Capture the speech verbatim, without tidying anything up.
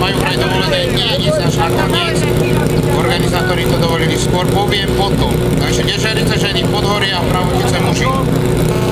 majú vraj dovolené, nie je nič až nakoniec. Organizátori to dovolili skôr, poviem potom. Takže Nežerice ženy, Podhoria a Pravotice muži.